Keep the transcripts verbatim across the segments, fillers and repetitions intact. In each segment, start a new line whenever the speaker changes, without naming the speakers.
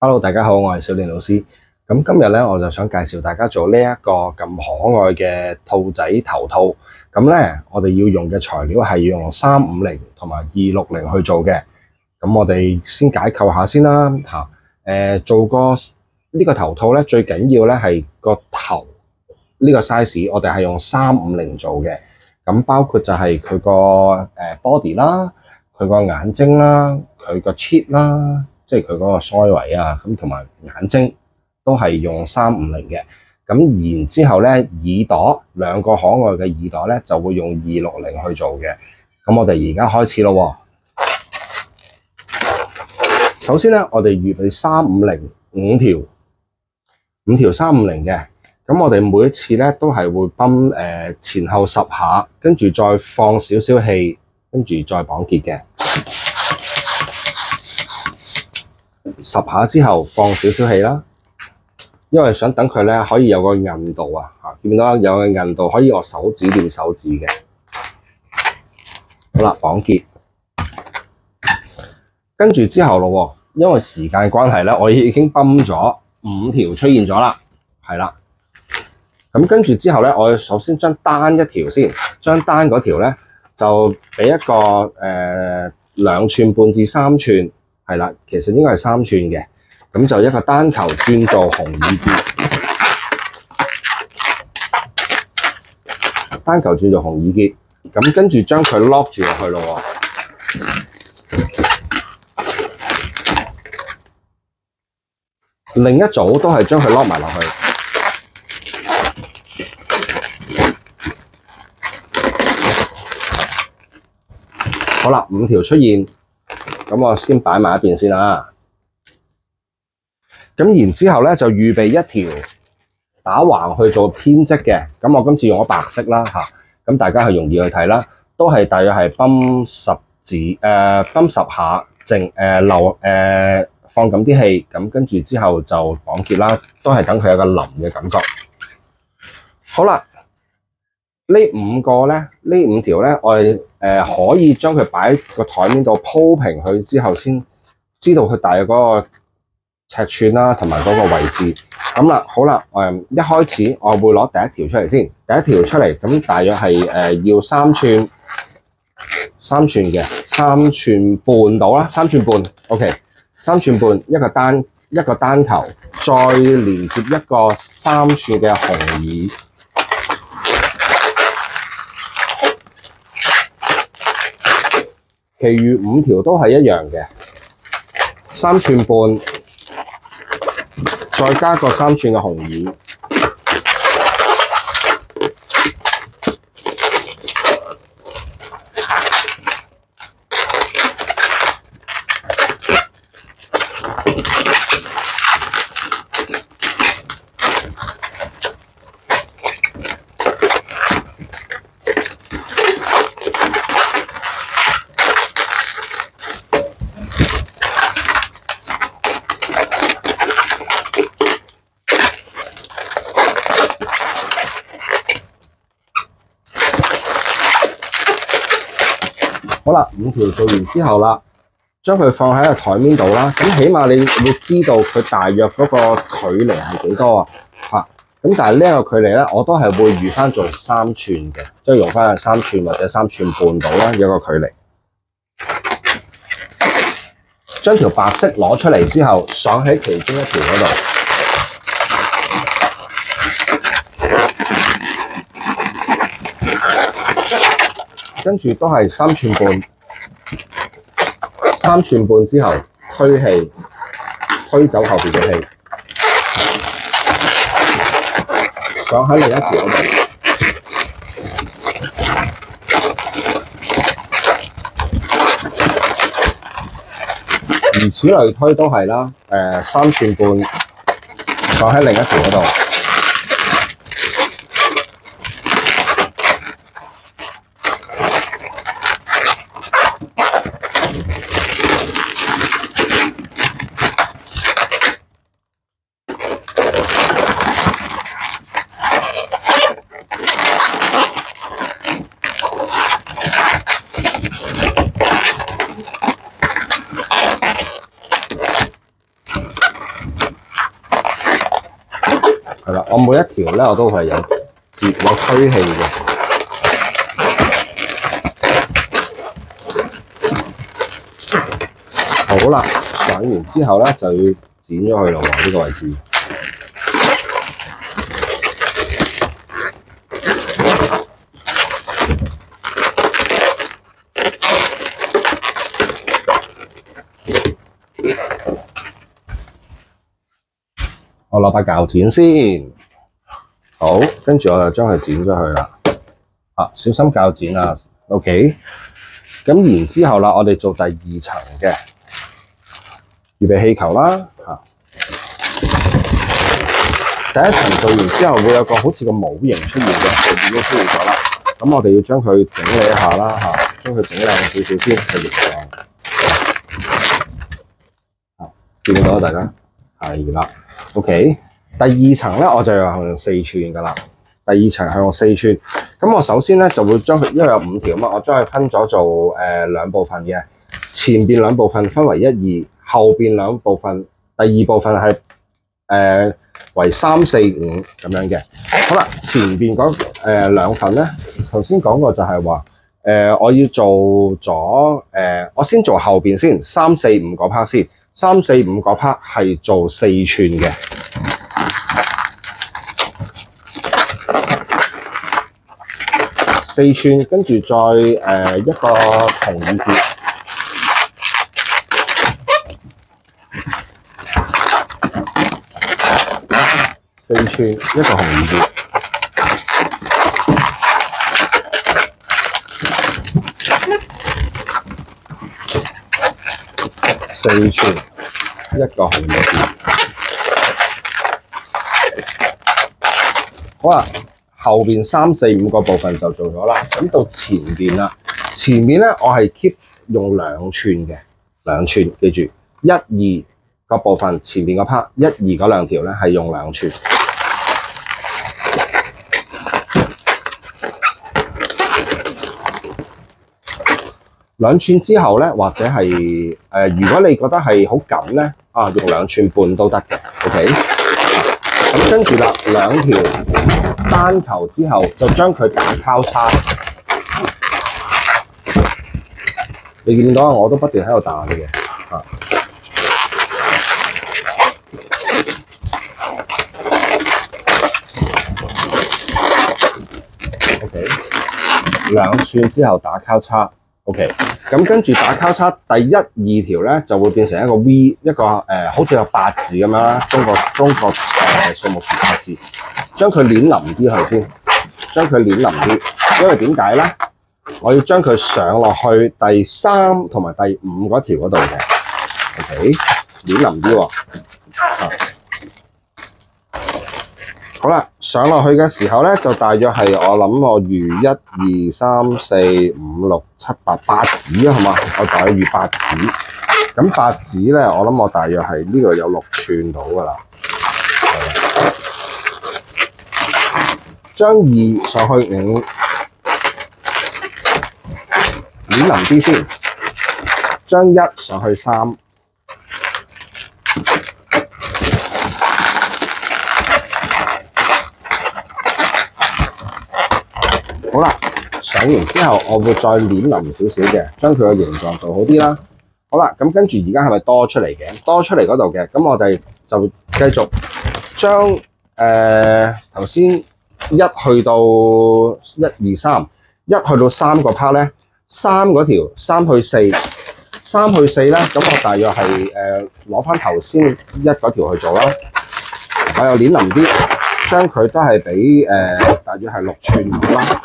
Hello，大家好，我係小練老師。咁今日咧，我就想介紹大家做呢一個咁可愛嘅兔仔頭套。咁咧，我哋要用嘅材料係要用三五零同埋二六零去做嘅。咁我哋先解構下先啦嚇。誒、呃，做個呢個頭套咧，最緊要咧係個頭呢個 size，我哋係用三五零做嘅。咁包括就係佢個誒 body 啦，佢個眼睛啦，佢個 cheek 啦。即係佢嗰個腮位啊，咁同埋眼睛都係用三五零嘅。咁然之後咧，耳朵兩個可愛嘅耳朵咧，就會用二六零去做嘅。咁我哋而家開始咯。首先咧，我哋預備三五零五條，五條三五零嘅。咁我哋每一次咧都係會泵誒前後十下，跟住再放少少氣，跟住再綁結嘅。十下之後放少少氣啦，因為想等佢咧可以有個韌度啊，嚇見到有個韌度可以我手指掂手指嘅。好啦，綁結，跟住之後咯，因為時間關係咧，我已經泵咗五條出現咗啦，係啦。咁跟住之後咧，我首先將單一條先，將單嗰條咧就俾一個誒兩寸半至三寸。係啦，其實應該係三寸嘅，咁就一個單球轉做紅耳結，單球轉做紅耳結，咁跟住將佢 lock 住落去咯。另一組都係將佢 lock 埋落去。好啦，五條出現。咁我先擺埋一邊先啦。咁然之後咧就預備一條打橫去做編織嘅。咁我今次用咗白色啦嚇，咁大家係容易去睇啦。都係大約係泵十字誒泵十下，靜誒留誒放緊啲氣，咁跟住之後就綁結啦。都係等佢有個腍嘅感覺。好啦。呢五個咧，呢五條咧，我哋誒、呃、可以將佢擺個台面度鋪平佢之後，先知道佢大約嗰個尺寸啦，同埋嗰個位置。咁啦，好啦，誒、呃、一開始我會攞第一條出嚟先，第一條出嚟咁大約係誒、呃、要三寸，三寸嘅，三寸半到啦，三寸半 ，OK， 三寸半一個單一個單球，再連接一個三寸嘅紅耳。其餘五條都係一樣嘅，三寸半，再加個三寸嘅紅耳。好啦，五條做完之後啦，將佢放喺個台面度啦。咁起碼你會知道佢大約嗰個距離係幾多啊？嚇！咁但係呢一個距離咧，我都係會預翻做三寸嘅，即係用翻係三寸或者三寸半到啦，有個距離。將條白色攞出嚟之後，上喺其中一條嗰度。跟住都係三寸半，三寸半之後推氣，推走後邊嘅氣，上喺另一條嗰度，如此類推都係啦。誒、呃，三寸半上喺另一條嗰度。 係啦，我每一條咧我都係有節有推氣嘅。好啦，上完之後咧就要剪咗佢咯喎，呢個位置。我攞把鉸剪先，好，跟住我就將佢剪咗去啦。啊，小心鉸剪啊 ，OK。咁然之後啦，我哋做第二層嘅預備氣球啦。嚇，第一層做完之後會有個好似個模型出現嘅，就已經出現咗啦。咁我哋要將佢整理一下啦，嚇，將佢整靚少少先嘅形狀。啊，見到大家？係啦 ，OK。第二層咧，我就係用四寸噶啦。第二層係用四寸。咁我首先咧就會將佢，因為有五條嘛，我將佢分咗做誒兩部分嘅。前邊兩部分分為一二，後邊兩部分，第二部分係誒、呃、為三四五咁樣嘅。好啦，前邊嗰誒兩份咧，頭先講過就係話誒我要做咗誒、呃，我先做後邊先，三四五嗰 part 先。三四五嗰 part 係做四寸嘅，四寸，跟住再誒、呃、一個紅耳結，四寸一個紅耳結，四寸一個紅耳結。好啦，後邊三四五個部分就做咗啦。咁到前邊啦，前面咧我係 keep 用兩寸嘅，兩寸記住，一二個部分前面個 part， 一二嗰兩條咧係用兩寸。兩寸之後咧，或者係誒、呃，如果你覺得係好緊咧，啊，用兩寸半都得嘅 ，OK。咁跟住啦，兩條單球之後，就將佢打交叉。你見到啊，我都不斷喺度彈嘅，啊。OK， 兩寸之後打交叉。OK， 咁跟住打交叉，第一二條咧就會變成一個 V， 一個誒、呃，好似個八字咁樣啦，中國中國誒數目字八字，將佢攣腍啲佢先，將佢攣腍啲，因為點解咧？我要將佢上落去第三同埋第五嗰條嗰度嘅 ，OK， 攣腍啲喎。好啦，上落去嘅時候咧，就大約係我諗我預一二三四五六七八八指啊，係嘛？我大約預八指。咁八指咧，我諗我大約係呢度有六寸到噶啦。將二上去五，攣腍啲先。將一上去三。好啦，上完之後，我會再攣腍少少嘅，將佢嘅形狀做好啲啦。好啦，咁跟住而家係咪多出嚟嘅？多出嚟嗰度嘅，咁我哋就繼續將誒頭先一去到一二三，一去到三個 part 咧，三嗰條三去四，三去四咧，咁我大約係誒攞翻頭先一嗰條去做啦。我又攣腍啲。將佢都係俾誒，大約係六寸到啦。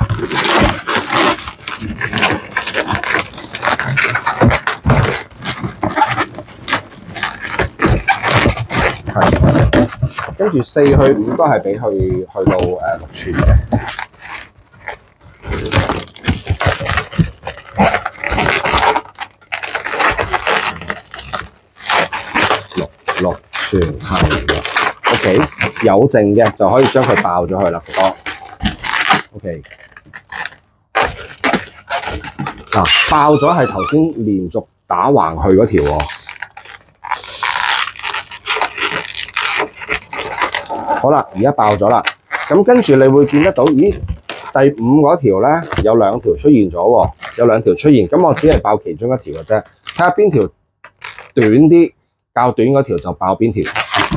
係，跟住四去五都係俾佢去到誒六寸嘅。六六寸係啦。OK， 有剩嘅就可以將佢爆咗去啦，多。OK， 嗱，爆咗係頭先連續打橫去嗰條喎。 好啦，而家爆咗啦。咁跟住你會見得到，咦？第五嗰條咧有兩條出現咗喎，有兩條出現。咁我只係爆其中一條嘅啫，睇下邊條短啲，較短嗰條就爆邊條。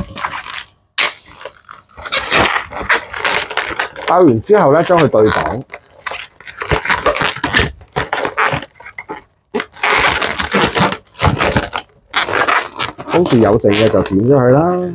爆完之後咧，將佢對綁。跟住有剩嘅就剪咗佢啦，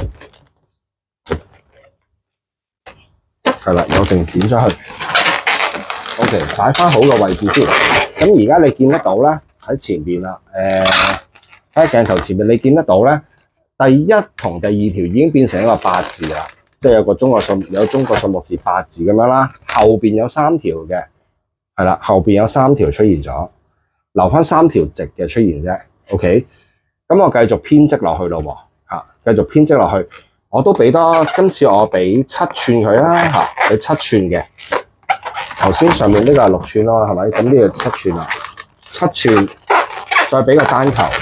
係啦，有剩剪咗佢。OK， 擺翻好個位置先。咁而家你見得到咧喺前邊啦，誒喺鏡頭前面你見得到咧，第一同第二條已經變成一個八字啦，即係有個中國數有中國數目字八字咁樣啦。後邊有三條嘅，係啦，後邊有三條出現咗，留翻三條直嘅出現啫。OK。咁我繼續編織落去咯喎，嚇，繼續編織落去，我都俾多，今次我俾七寸佢啦，嚇，俾七寸嘅。頭先上面呢個係六寸咯，係咪？咁呢個七寸啦，七寸，再俾個單球，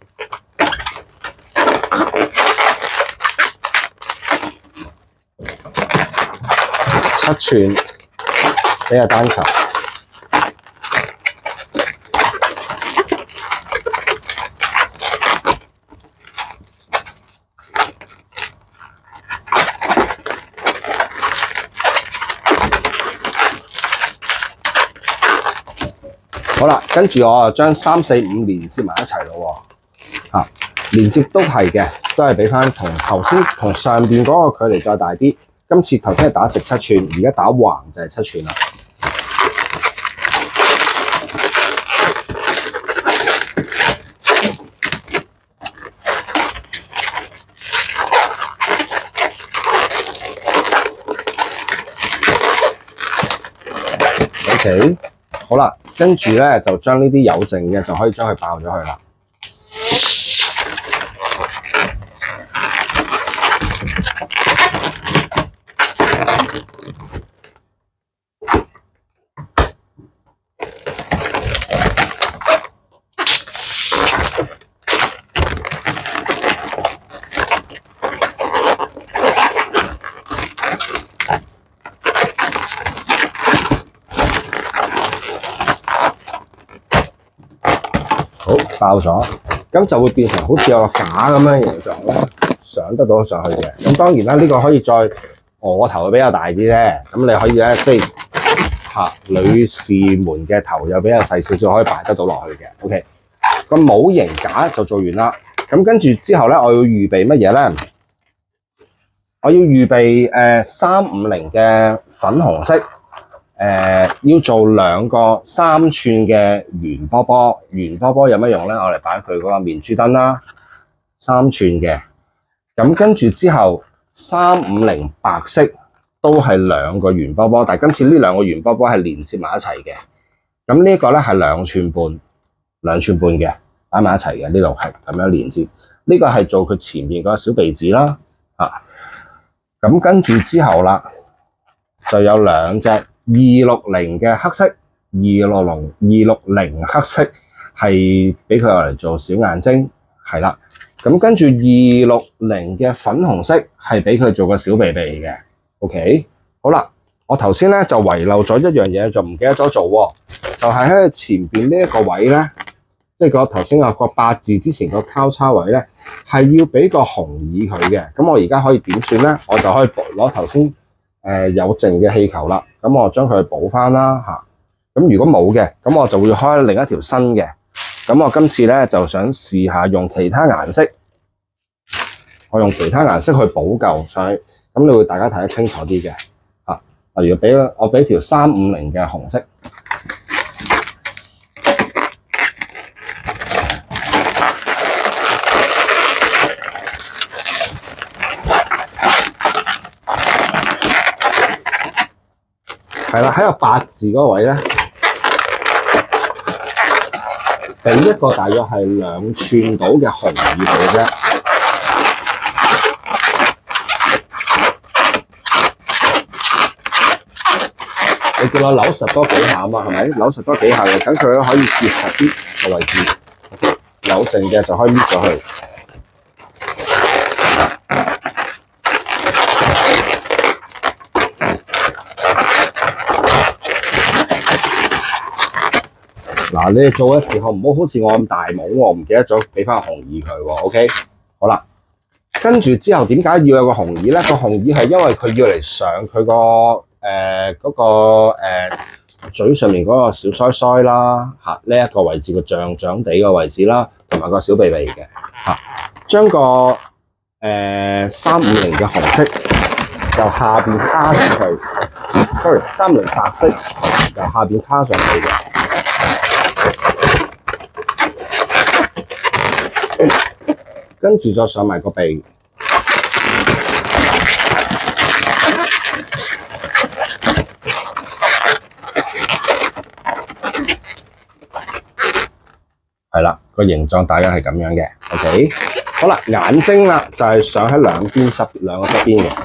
七寸，俾個單球。好啦，跟住我就將三四五連接埋一齊咯喎，嚇，連接都係嘅，都係俾翻同頭先同上邊嗰個距離再大啲。今次頭先係打直七寸，而家打橫就係七寸啦。OK， 好啦。跟住咧，就將呢啲有剩嘅就可以將佢爆咗佢啦。好，爆咗，咁就會變成好似有個架咁樣形狀咧，上得到上去嘅。咁當然啦，呢、這個可以再我頭會比較大啲啫。咁你可以咧，即係嚇女士們嘅頭又比較細少少，可以擺得到落去嘅。OK， 個模型架就做完啦。咁跟住之後咧，我要預備乜嘢咧？我要預備誒三五零嘅粉紅色。誒、呃、要做兩個三寸嘅圓波波，圓波波有乜用咧？我嚟擺佢嗰個面珠燈啦，三寸嘅。咁跟住之後，三五零白色都係兩個圓波波，但係今次呢兩個圓波波係連接埋一齊嘅。咁呢個咧係兩寸半，兩寸半嘅擺埋一齊嘅，呢度係咁樣連接。呢、這個係做佢前面嗰個小鼻子啦，啊。咁跟住之後啦，就有兩隻。二六零嘅黑色，二六零二六零黑色係俾佢嚟做小眼睛，係啦。咁跟住二六零嘅粉紅色係俾佢做個小鼻鼻嘅。OK， 好啦，我頭先咧就遺漏咗一樣嘢，就唔記得咗做喎，就係喺前邊呢一個位咧，即係個頭先個個八字之前個交叉位咧，係要俾個紅耳佢嘅。咁我而家可以點算咧？我就可以攞頭先。誒、呃、有剩嘅氣球啦，咁我將佢補翻啦嚇。咁如果冇嘅，咁我就會開另一條新嘅。咁我今次咧就想試下用其他顏色，我用其他顏色去補救上去，咁你會大家睇得清楚啲嘅嚇。例如俾我俾條三五零嘅紅色。係啦，喺個八字嗰位咧，俾一個大約係兩寸到嘅紅耳佢啫。你叫我扭實多幾下啊嘛，係咪？扭實多幾下嘅，等佢可以結實啲個位置。有剩嘅就可以搣咗佢。 嗱，你哋做嘅時候唔好好似我咁大帽喎，我唔記得咗俾翻個紅耳佢喎。OK， 好啦，跟住之後點解要有個紅耳咧？個紅耳係因為佢要嚟上佢個誒嗰個誒、呃、嘴上面嗰個小腮腮啦，嚇呢一個位置個脹脹地嘅位置啦，同埋個小鼻鼻嘅嚇，將個誒三五零嘅紅色由下邊卡上去 ，sorry， 三五零白色由下邊卡上去嘅。跟住再上埋個鼻，係啦，個形狀大約係咁樣嘅。OK， 好啦，眼睛啦就係上喺兩邊側兩個側邊嘅。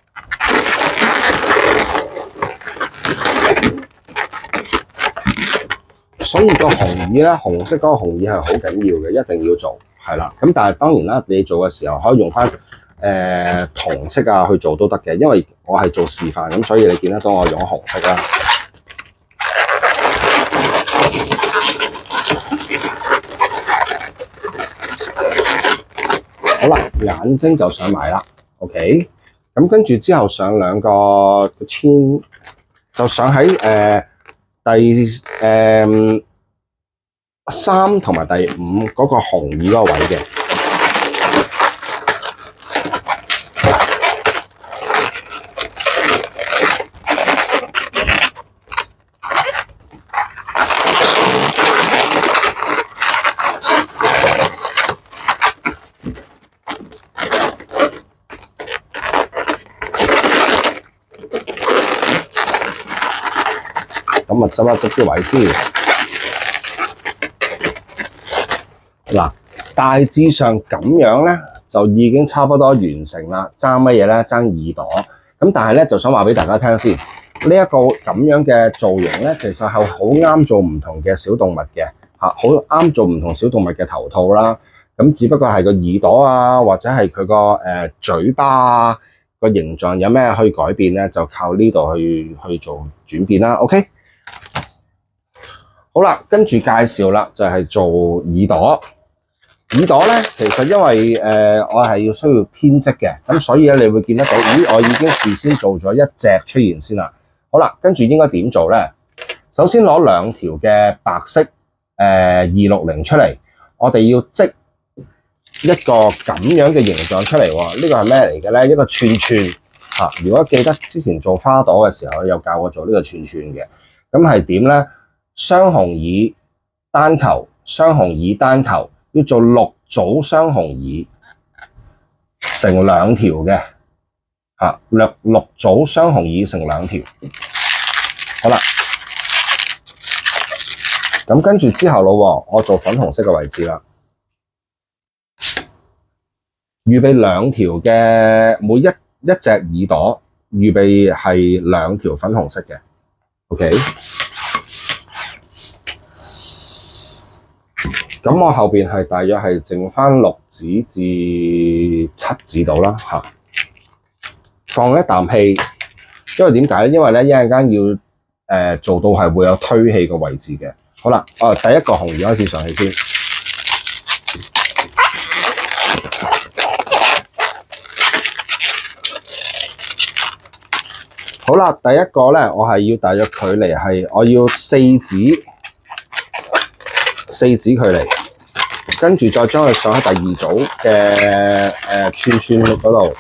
所以個紅耳咧，紅色嗰個紅耳係好緊要嘅，一定要做。係啦，咁但係當然啦，你做嘅時候可以用翻誒、呃、銅色啊去做都得嘅，因為我係做示範，咁所以你見得到我用紅色啦。好啦，眼睛就上埋啦 ，OK， 咁跟住之後上兩個千，就上喺誒、呃、第誒。呃三同埋第五嗰個紅耳嗰個位嘅，咁啊執一執啲位先。嗱，大致上咁樣咧，就已經差不多完成啦。爭乜嘢咧？爭耳朵。咁但係咧，就想話俾大家聽先，呢、這、一個咁樣嘅造型咧，其實係好啱做唔同嘅小動物嘅嚇，好啱做唔同小動物嘅頭套啦。咁只不過係個耳朵啊，或者係佢個誒嘴巴啊個形狀有咩可以改變咧，就靠呢度去去做轉變啦。OK， 好啦，跟住介紹啦，就係、是、做耳朵。耳朵咧，其實因為誒、呃、我係要需要編織嘅，咁所以咧你會見得到，咦，我已經事先做咗一隻出現先啦。好啦，跟住應該點做咧？首先攞兩條嘅白色誒二六零出嚟，我哋要織一個咁樣嘅形狀出嚟喎。呢個係咩嚟嘅咧？一個串串嚇、啊。如果記得之前做花朵嘅時候，有教我做呢個串串嘅。咁係點咧？雙紅耳單球，雙紅耳單球。要做六組雙紅耳，成兩條嘅嚇，六六組雙紅耳成兩條。好啦，咁跟住之後咯，我做粉紅色嘅位置啦。預備兩條嘅每一一隻耳朵，預備係兩條粉紅色嘅。OK。咁我後邊係大約係剩翻六指至七指到啦嚇，放一啖氣，因為點解咧？因為咧一陣間要誒、呃、做到係會有推氣嘅位置嘅。好啦，我第一個紅耳開始上去先。好啦，第一個咧，我係要大約距離係我要四指。四指距離，跟住再將佢上喺第二組嘅誒、呃、串串嗰度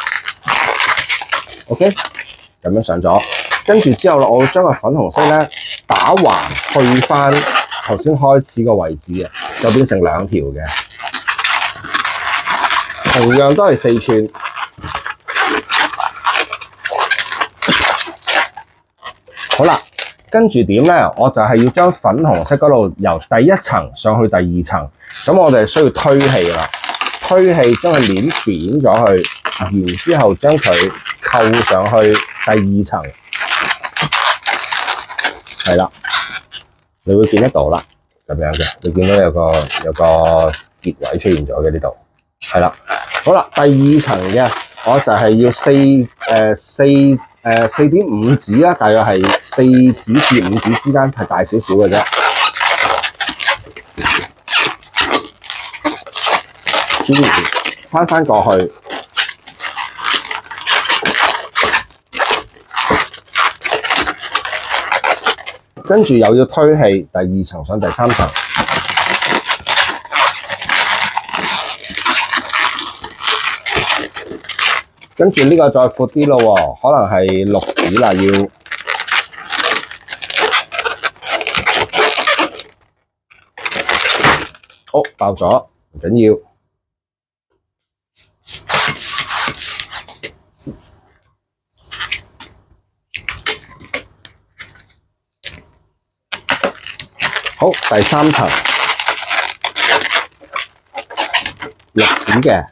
，OK， 咁樣上咗，跟住之後咧，我會將個粉紅色咧打橫去翻頭先開始個位置嘅，就變成兩條嘅，同樣都係四串。好啦。跟住點咧？我就係要將粉紅色嗰度由第一層上去第二層，咁我哋需要推氣啦，推氣將佢攣扁咗去，然之後將佢扣上去第二層，係啦，你會見得到啦，咁樣嘅，你見到有個有個結位出現咗嘅呢度，係啦，好啦，第二層嘅我就係要四誒、呃、四。誒四點五指啦，大約係四指至五指之間，係大少少嘅啫。 之餘，翻翻過去，跟住又要推氣第二層上第三層。跟住呢個再闊啲咯喎，可能係六指啦要。好，爆咗，唔緊要。好，第三層六指嘅。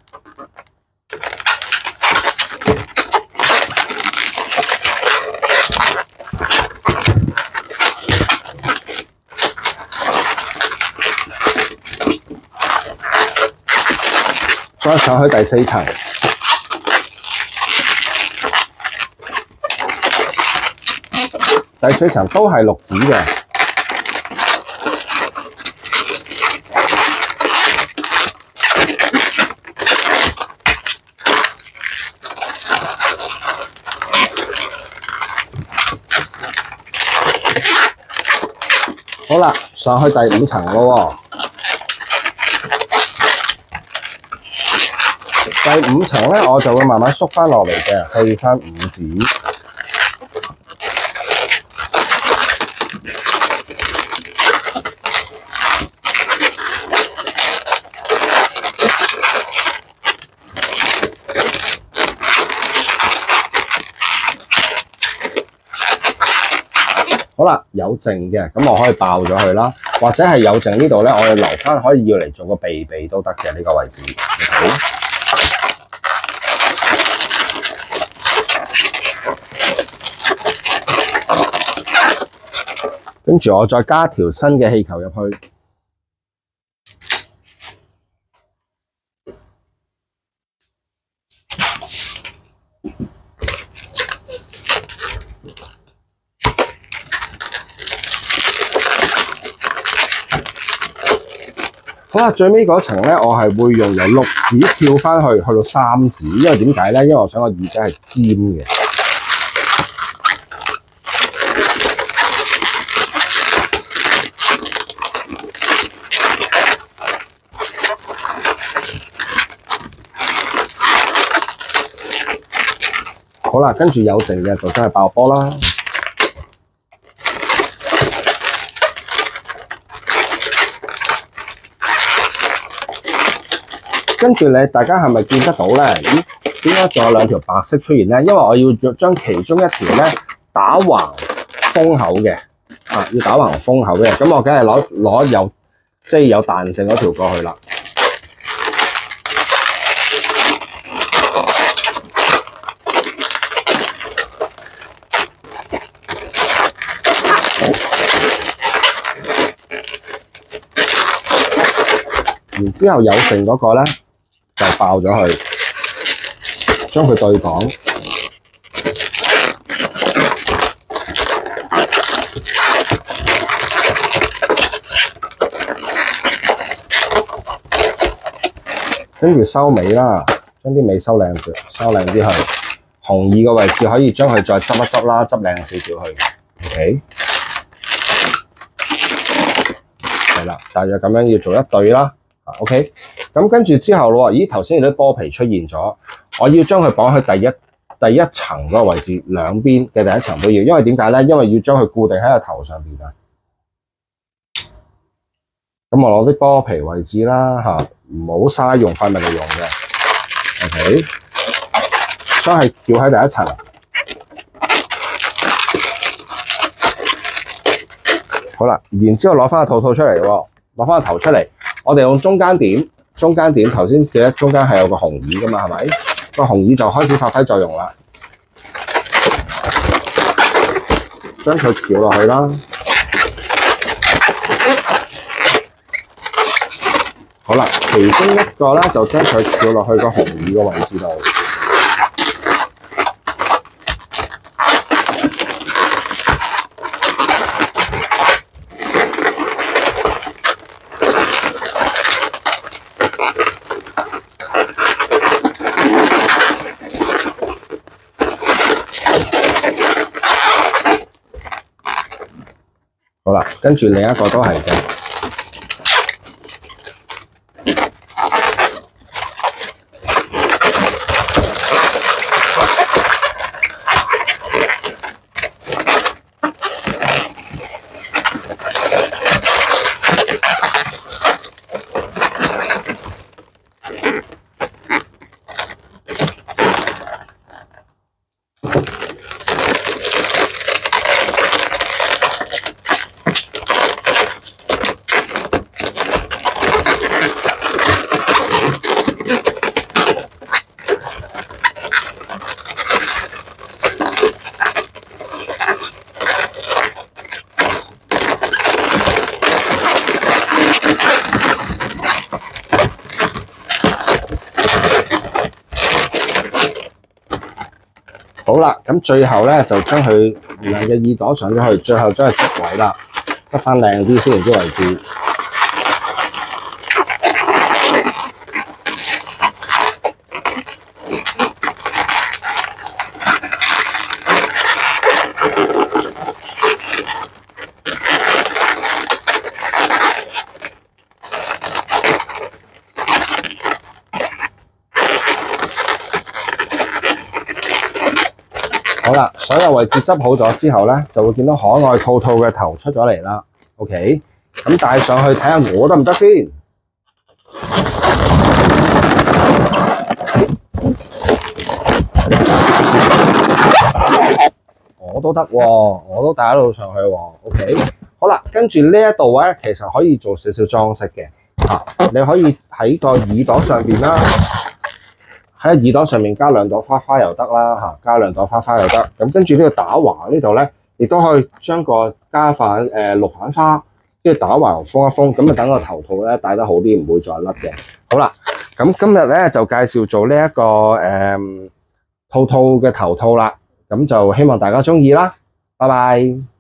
再上去第四層，第四層都係六指嘅。好啦，上去第五層咯喎。第五層咧，我就會慢慢縮翻落嚟嘅，去翻五指。好啦，有剩嘅，咁我可以爆咗佢啦，或者係有剩呢度咧，我要留翻可以要嚟做個鼻鼻都得嘅呢個位置。Okay？跟住我再加條新嘅氣球入去，好啦，最尾嗰層咧，我係會用由六指跳翻去，去到三指，因為點解咧？因為我想個耳仔係尖嘅。好啦，跟住有剩嘅就真係爆波啦。跟住你大家係咪見得到咧？咦，點解仲有兩條白色出現咧？因為我要將其中一條咧打橫封口嘅，啊，要打橫封口嘅，咁我梗係攞攞有即係有彈性嗰條過去啦。然之後有剩嗰個咧就爆咗佢，將佢對講。跟住收尾啦，將啲尾收靚啲，收靚啲去。紅耳嘅位置可以將佢再執一執啦，執靚少少去。OK， 係啦，大約咁樣要做一對啦。OK， 咁跟住之後咯，咦頭先有啲波皮出現咗，我要將佢綁喺第一第一層嗰個位置，兩邊嘅第一層都要，因為點解咧？因為要將佢固定喺個頭上邊啊。咁我攞啲波皮位置啦嚇，唔好嘥用塊咪嚟用嘅。OK， 都係吊喺第一層。好啦，然之後攞翻個套套出嚟喎，攞翻個頭出嚟。我哋用中間點，中間點頭先記得中間係有個紅耳噶嘛，係咪？個紅耳就開始發揮作用啦。將佢翹落去啦。好啦，其中一個咧就將佢翹落去個紅耳個位置度。 啦，跟住另一個都係嘅。好啦，咁最後咧就將佢兩隻耳朵上咗去，最後將佢執位啦，執翻靚啲先至為止。好啦，所有位置執好咗之後咧，就會見到可愛兔兔嘅頭出咗嚟啦。OK， 咁戴上去睇下我得唔得先？我都得喎，我都戴得到上去喎。OK， 好啦，跟住呢一度咧，其實可以做少少裝飾嘅嚇，你可以喺個耳朵上邊啦。喺耳朵上面加兩朵花花又得啦嚇，加兩朵花花又得。咁跟住呢個打橫呢度咧，亦都可以將個加反誒、呃、綠反花，跟住打橫封一封，咁啊等個頭套咧戴得好啲，唔會再甩嘅。好啦，咁今日咧就介紹做呢、這、一個誒、嗯、兔兔嘅頭套啦，咁就希望大家鍾意啦，拜拜。